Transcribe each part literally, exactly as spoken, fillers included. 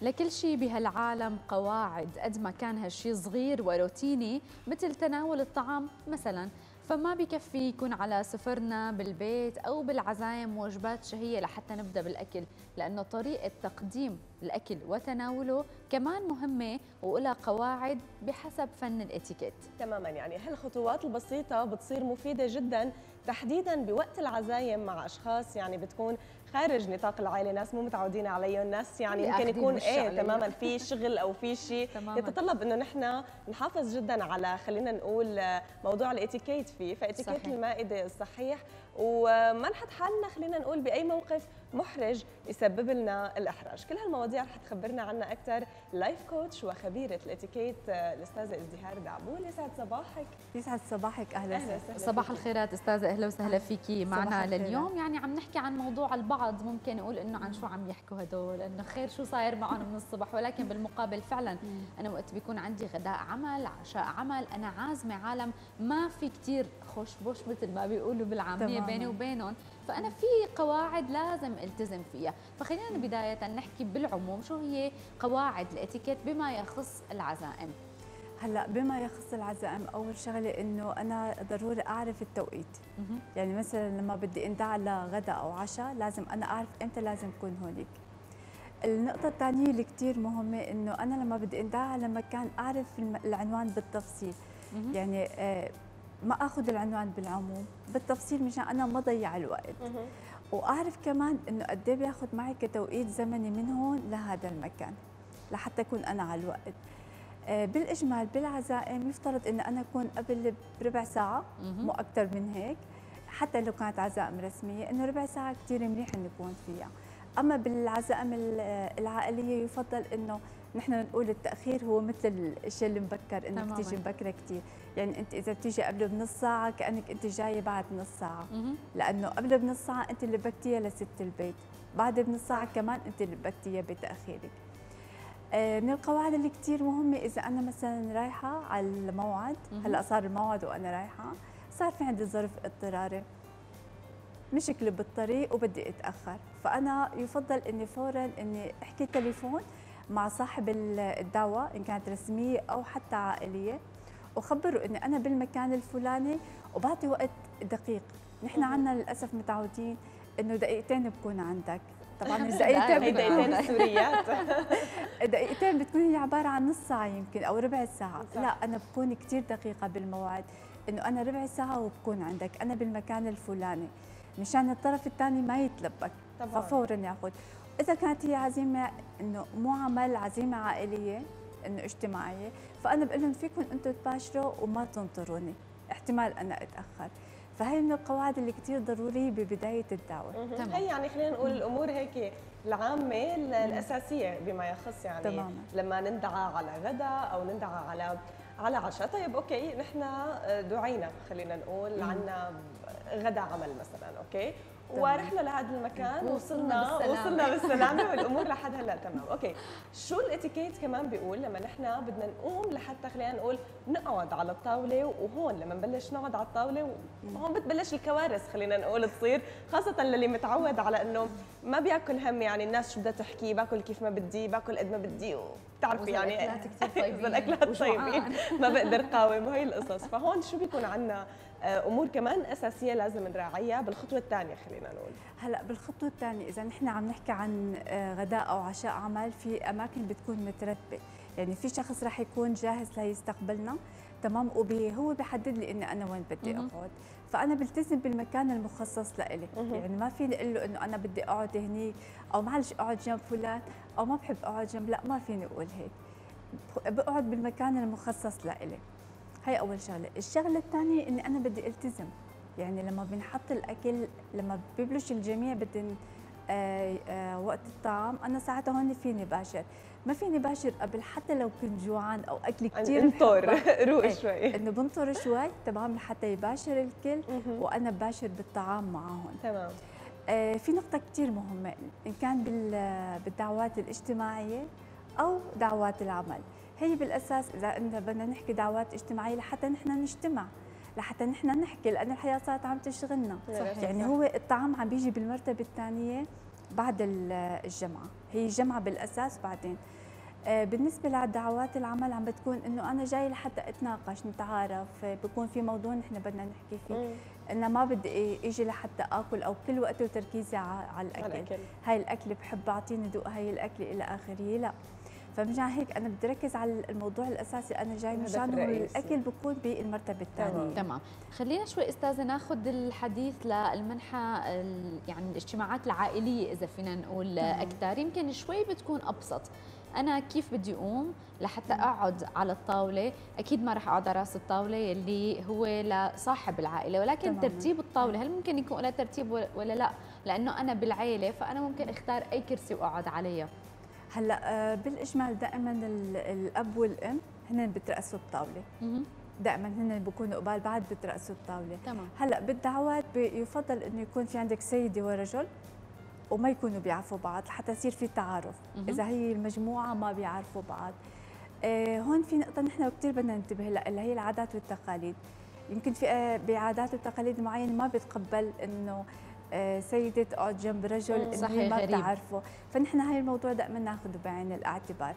لكل شيء بهالعالم قواعد، قد ما كان هالشيء صغير وروتيني مثل تناول الطعام مثلا، فما بكفي يكون على سفرنا بالبيت أو بالعزايم وجبات شهية لحتى نبدأ بالأكل، لأنه طريقة تقديم الأكل وتناوله كمان مهمة ولها قواعد بحسب فن الاتيكيت. تماما، يعني هالخطوات البسيطة بتصير مفيدة جدا تحديدا بوقت العزايم مع اشخاص يعني بتكون خارج نطاق العائله، ناس مو متعودين عليهم، ناس يعني ممكن يكون ايه تماما في شغل او في شيء يتطلب انه نحن نحافظ جدا على خلينا نقول موضوع الاتيكيت فيه، فاتيكيت المائده الصحيح، وما نحط حالنا خلينا نقول باي موقف محرج يسبب لنا الاحراج. كل هالمواضيع رح تخبرنا عنها اكثر لايف كوتش وخبيره الاتيكيت الاستاذه ازدهار دعبول. يسعد صباحك. يسعد صباحك. اهلا وسهلا. صباح الخيرات استاذه، اهلا وسهلا فيكي معنا لليوم. يعني عم نحكي عن موضوع البعض ممكن نقول انه عن شو عم يحكوا هدول، انه خير شو صاير معهم من الصبح، ولكن بالمقابل فعلا انا وقت بيكون عندي غداء عمل عشاء عمل انا عازمه عالم ما في كثير خوش بوش مثل ما بيقولوا بالعاميه بيني وبينهم، فانا في قواعد لازم التزم فيها. فخلينا بدايه نحكي بالعموم شو هي قواعد الاتيكيت بما يخص العزائم. هلا بما يخص العزائم، اول شغله انه انا ضروري اعرف التوقيت. يعني مثلا لما بدي اندعى لغداء او عشاء لازم انا اعرف امتى لازم اكون هونيك. النقطه الثانيه اللي كثير مهمه انه انا لما بدي اندعى على مكان اعرف العنوان بالتفصيل. يعني آه ما اخذ العنوان بالعموم، بالتفصيل مشان انا ما ضيع الوقت. واعرف كمان انه قد ايه بياخذ معي كتوقيت زمني من هون لهذا المكان لحتى اكون انا على الوقت. بالاجمال بالعزائم يفترض ان انا اكون قبل بربع ساعه مو اكثر من هيك، حتى لو كانت عزائم رسميه انه ربع ساعه كثير منيح نكون فيها. اما بالعزائم العائليه يفضل انه نحن نقول التاخير هو مثل الشيء اللي مبكر، انك تيجي مبكره كثير. يعني انت اذا بتيجي قبل بنص ساعه كانك انت جايه بعد نص ساعه، لانه قبل بنص ساعه انت اللي بكتيها لست البيت، بعد بنص ساعه كمان انت اللي بكتيها بتاخيرك. من القواعد اللي كثير مهمه اذا انا مثلا رايحه على الموعد، هلا صار الموعد وانا رايحه، صار في عندي ظرف اضطراري مشكله بالطريق وبدي اتاخر، فانا يفضل اني فورا اني احكي تليفون مع صاحب الدعوه ان كانت رسميه او حتى عائليه، وخبره اني انا بالمكان الفلاني وبعطي وقت دقيق. نحن عندنا للاسف متعودين انه دقيقتين بكون عندك، طبعا الدقيقتين دقيقتين السوريات دقيقتين بتكون هي عباره عن نص ساعه يمكن او ربع ساعه. لا انا بكون كثير دقيقه بالموعد، انه انا ربع ساعه وبكون عندك، انا بالمكان الفلاني مشان الطرف الثاني ما يتلبك طبعا. ففورا ياخذ. اذا كانت هي عزيمه انه مو عمل، عزيمه عائليه انه اجتماعيه، فانا بقول لهم فيكم انتم تباشروا وما تنطروني، احتمال انا اتاخر. فهي من القواعد اللي كثير ضروريه ببدايه الدعوه. هي يعني خلينا نقول الامور هيك العامه الاساسيه بما يخص يعني تماما. لما نندعى على غداء او ندعى على على عشاء، طيب اوكي نحن دعينا خلينا نقول عندنا غداء عمل مثلا، اوكي ورحنا لهذا المكان وصلنا وصلنا بالسلامه والامور لحد هلا تمام، اوكي. شو الاتيكيت كمان بيقول لما نحن بدنا نقوم لحتى خلينا نقول نقعد على الطاوله، وهون لما نبلش نقعد على الطاوله هون بتبلش الكوارث خلينا نقول تصير، خاصه للي متعود على انه ما بياكل هم، يعني الناس شو بدها تحكي، باكل كيف ما بدي، باكل قد ما بدي، بتعرفي يعني الاكلات كثير طيبين الاكلات طيبين ما بقدر قاوم، وهي القصص. فهون شو بيكون عندنا امور كمان اساسيه لازم نراعيها بالخطوه الثانيه خلينا نقول؟ هلا بالخطوه الثانيه اذا نحن عم نحكي عن غداء او عشاء عمل، في اماكن بتكون مترتبه، يعني في شخص رح يكون جاهز ليستقبلنا تمام، وهو بحدد لي اني انا وين بدي اقعد، فانا بلتزم بالمكان المخصص لإلي. يعني ما فيني اقول له انه انا بدي اقعد هنيك او معلش اقعد جنب فلان او ما بحب اقعد جنب، لا ما فيني اقول هيك، بقعد بالمكان المخصص لإلي. هي اول شغله. الشغله الثانيه اني انا بدي التزم، يعني لما بنحط الاكل لما ببلش الجميع بدهم آه آه وقت الطعام، انا ساعتها هون فيني باشر، ما فيني باشر قبل حتى لو كنت جوعان او اكل كثير انطر روق شوي، انه بنطر شوي تمام لحتى يباشر الكل وانا بباشر بالطعام معهم تمام. آه في نقطه كثير مهمه، ان كان بالدعوات الاجتماعيه او دعوات العمل، هي بالاساس اذا انت بدنا نحكي دعوات اجتماعيه لحتى نحن نجتمع، لحتى نحن نحكي، لان الحياه صارت عم تشغلنا. صحيح. يعني هو الطعام عم بيجي بالمرتبه الثانيه بعد الجامعه، هي الجامعه بالاساس. بعدين بالنسبه لدعوات العمل عم بتكون انه انا جاي لحتى اتناقش نتعارف، بكون في موضوع نحن بدنا نحكي فيه، انا ما بدي اجي لحتى اكل او كل وقتي وتركيزي على الاكل. هاي الاكل بحب اعطيني ذوق هاي الاكل الى اخره، لا. فمشان هيك انا بدي ركز على الموضوع الاساسي، انا جاي مشان الاكل بكون بالمرتبه الثانيه. تمام. خلينا شوي استاذه ناخذ الحديث للمنحى يعني الاجتماعات العائليه اذا فينا نقول اكثر، يمكن شوي بتكون ابسط. انا كيف بدي اقوم لحتى اقعد على الطاوله؟ اكيد ما راح اقعد على راس الطاوله اللي هو لصاحب العائله، ولكن تمام. ترتيب الطاوله هل ممكن يكون لها ترتيب ولا لا؟ لانه انا بالعائله فانا ممكن اختار اي كرسي واقعد عليها. هلا بالاجمال دائما الاب والام هن بترأسوا الطاوله، دائما هن بيكونوا قبال بعض بترأسوا الطاوله. تمام. هلا بالدعوات يفضل انه يكون في عندك سيده ورجل وما يكونوا بيعرفوا بعض حتى يصير في تعارف. اذا هي المجموعه ما بيعرفوا بعض، آه هون في نقطه نحن كثير بدنا ننتبه لها اللي هي العادات والتقاليد. يمكن في بعادات وتقاليد معينه ما بتقبل انه آه سيده تقعد جنب رجل اللي ما بتعرفه، فنحن هاي الموضوع دائما ناخذه بعين الاعتبار.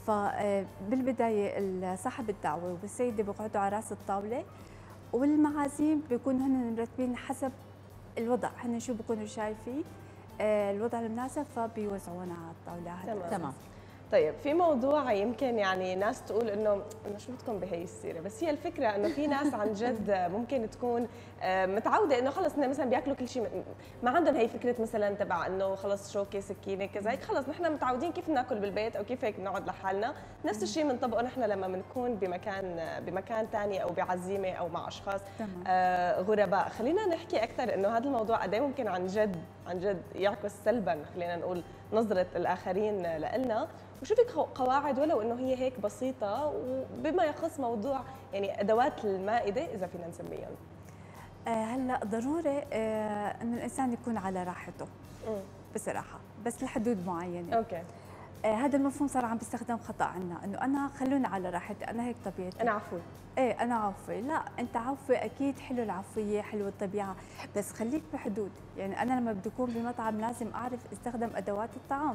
فبالبدايه صاحب الدعوه والسيده بيقعدوا على راس الطاوله، والمعازيم بيكونوا هن مرتبين حسب الوضع، هن شو بيكونوا شايفين الوضع المناسب فبيوزعونا على الطاوله. تمام. تمام. طيب في موضوع يمكن يعني ناس تقول انه انه شو بدكم بهي السيره، بس هي الفكره انه في ناس عن جد ممكن تكون متعوده انه خلص مثلا بياكلوا كل شيء، ما عندهم هي فكره مثلا تبع انه خلص شوكه سكينه كذا هيك، خلص نحن متعودين كيف ناكل بالبيت او كيف هيك نقعد لحالنا. نفس الشيء بنطبقه نحن لما بنكون بمكان بمكان ثاني او بعزيمه او مع اشخاص آه غرباء. خلينا نحكي اكثر انه هذا الموضوع قد ايه ممكن عن جد عن جد يعكس سلبا، خلينا نقول نظره الاخرين لنا، وشو في قواعد ولو انه هي هيك بسيطه وبما يخص موضوع يعني ادوات المائده اذا فينا نسميهم. آه هلا ضروري آه انه الانسان يكون على راحته م. بصراحه، بس لحدود معينه. اوكي. آه هذا المفهوم صار عم بيستخدم خطا عنا، انه انا خلوني على راحتي، انا هيك طبيعتي، انا عفوي. ايه انا عفوي. لا، انت عفوي اكيد، حلو العفويه، حلو الطبيعه، بس خليك بحدود. يعني انا لما بدي اكون بمطعم لازم اعرف استخدم ادوات الطعام.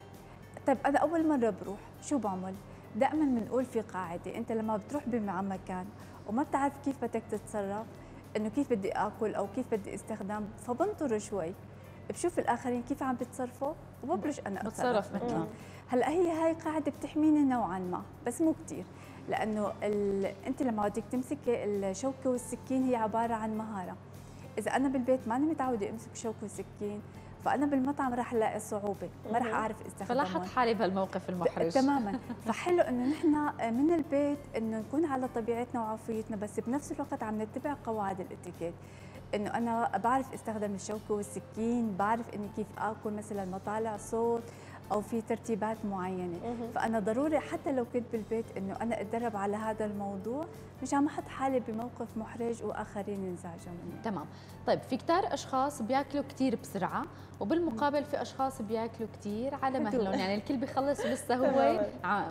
طيب انا اول مره بروح شو بعمل؟ دائما بنقول في قاعده، انت لما بتروح بمكان وما بتعرف كيف بدك تتصرف، انه كيف بدي اكل او كيف بدي استخدم، فبنطر شوي بشوف الاخرين كيف عم بيتصرفوا وببلش انا اتصرف مثلهم. هلا هي هاي قاعده بتحميني نوعا ما، بس مو كثير، لانه انت لما بدك تمسكي الشوكه والسكين هي عباره عن مهاره. اذا انا بالبيت ماني متعوده امسك شوكه وسكين، فانا بالمطعم راح الاقي صعوبه، ما راح اعرف استخدمهم. فلا احط حالي بهالموقف المحرج. تماما. فحلو انه نحن من البيت انه نكون على طبيعتنا وعفويتنا، بس بنفس الوقت عم نتبع قواعد الاتيكيت، انه انا بعرف استخدم الشوكه والسكين، بعرف اني كيف اكل مثلا ما طالع صوت او في ترتيبات معينه. فانا ضروري حتى لو كنت بالبيت انه انا اتدرب على هذا الموضوع مشان ما احط حالي بموقف محرج واخرين ينزعجوا مني. تمام. طيب في كتار اشخاص بياكلوا كثير بسرعه، وبالمقابل في اشخاص بياكلوا كثير على مهلهم، يعني الكل بيخلص لسه هو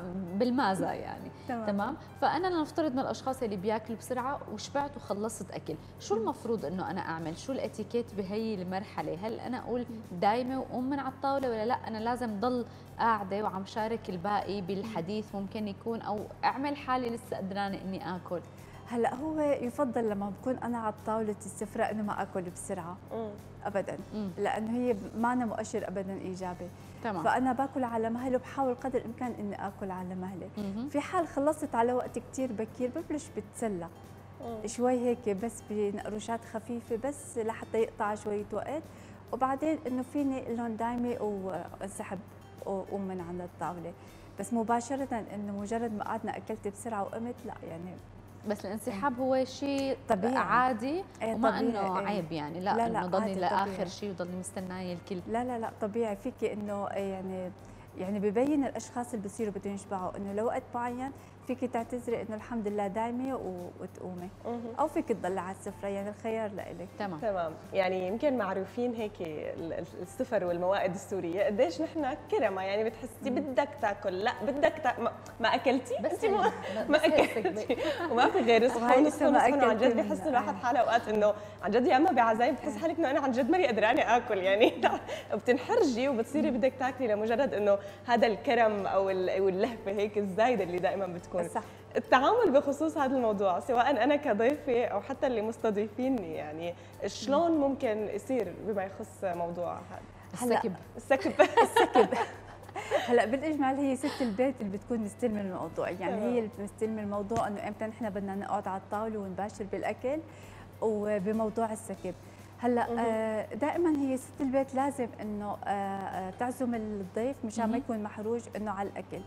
بالمازه يعني. تمام. تمام. فانا لنفترض من الاشخاص اللي بياكلوا بسرعه وشبعت وخلصت اكل، شو المفروض انه انا اعمل؟ شو الاتيكيت بهي المرحله؟ هل انا اقول دايمه وقوم من على الطاوله، ولا لا انا لازم ضل قاعده وعم شارك الباقي بالحديث ممكن يكون، او اعمل حالي لسه قدرانه اني اكل؟ هلا هو يفضل لما بكون انا على طاوله السفره انه ما اكل بسرعه مم. ابدا، مم. لانه هي ما أنا مؤشر ابدا ايجابي. تمام. فانا باكل على مهلي وبحاول قدر الامكان اني اكل على مهلي. مم. في حال خلصت على وقت كثير بكير ببلش بتسلى مم. شوي هيك بس بنقروشات خفيفه بس لحتى يقطع شويه وقت، وبعدين انه فيني لون دايمه وانسحب وقوم من عند الطاوله. بس مباشره انه مجرد ما قعدنا اكلت بسرعه وقمت، لا يعني. بس الانسحاب هو شيء طبيعي عادي، ايه وما انه ايه عيب يعني، لا, لا انه ضلني لاخر شيء وضلني مستنايه الكل. لا لا لا طبيعي فيك انه يعني يعني ببين الاشخاص اللي بصيروا بدهم يشبعوا انه لوقت معين فيك تعتذري انه الحمد لله دايمه وتقومي، او فيك تضلي على السفره، يعني الخيار لإلك. تمام تمام. يعني يمكن معروفين هيك السفر والموائد السوريه قديش نحن كرمه، يعني بتحسي بدك تاكل، لا بدك تا... ما, ما اكلتي بس ما, ما اكلتي وما في غير صحون صحون صحون. عن جد بحس الواحد حاله اوقات انه عن جد يا اما بعزايم بتحس حالك انه انا عن جد ماني قدرانه اكل، يعني بتنحرجي وبتصيري بدك تاكلي لمجرد انه هذا الكرم او اللهفه هيك الزايده اللي دائما بتكون. صح. التعامل بخصوص هذا الموضوع سواء انا كضيفه او حتى اللي مستضيفيني، يعني شلون ممكن يصير بما يخص موضوع هذا السكب؟ السكب السكب هلا بالاجمال هي ست البيت اللي بتكون مستلمه الموضوع، يعني هي اللي مستلمه الموضوع انه امتى نحن بدنا نقعد على الطاوله ونباشر بالاكل وبموضوع السكب. هلا دائما هي ست البيت لازم انه تعزم الضيف مشان ما يكون محروج انه على الاكل.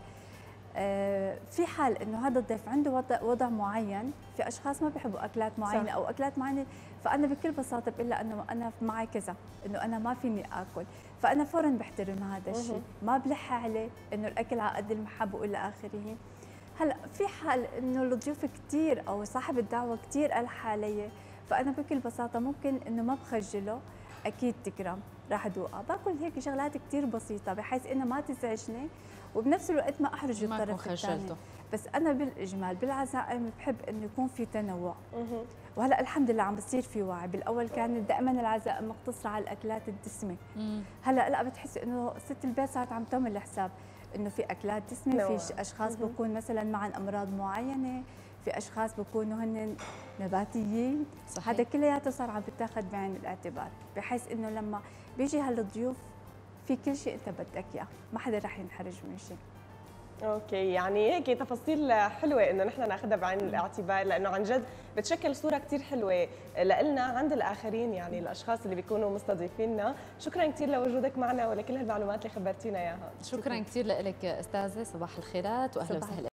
في حال انه هذا الضيف عنده وضع وضع معين، في اشخاص ما بيحبوا اكلات معينه صح. او اكلات معينه، فانا بكل بساطه بقول له انه انا معي كذا، انه انا ما فيني اكل، فانا فورا بحترم هذا الشيء، ما بلح عليه انه الاكل على قد المحبه والى اخره. هلا في حال انه الضيوف كثير او صاحب الدعوه كثير الح علي، فانا بكل بساطه ممكن انه ما بخجله، اكيد تكرم راح ادوقها، باكل هيك شغلات كثير بسيطه بحيث انها ما تزعجني وبنفس الوقت ما احرج الطرف الثاني. بس انا بالاجمال بالعزائم بحب انه يكون في تنوع، وهلا الحمد لله عم بصير في وعي. بالاول كانت دائما العزائم مقتصره على الاكلات الدسمه، هلا لا بتحسي انه ست البيت صارت عم تعمل حساب انه في اكلات دسمه، في اشخاص بكون مثلا معهم امراض معينه، في اشخاص بكونوا هن نباتيين، صحيح. هذا كلياته صار عم بتاخذ بعين الاعتبار، بحيث انه لما بيجي هالضيوف في كل شيء انت بدك اياه، ما حدا رح ينحرج من شيء. اوكي، يعني هيك تفاصيل حلوه انه نحن ناخذها بعين الاعتبار، لانه عن جد بتشكل صوره كثير حلوه لنا عند الاخرين، يعني الاشخاص اللي بيكونوا مستضيفيننا. شكرا كثير لوجودك معنا ولكل هالمعلومات اللي خبرتينا اياها. شكرا كثير لك استاذه، صباح الخيرات واهلا وسهلا.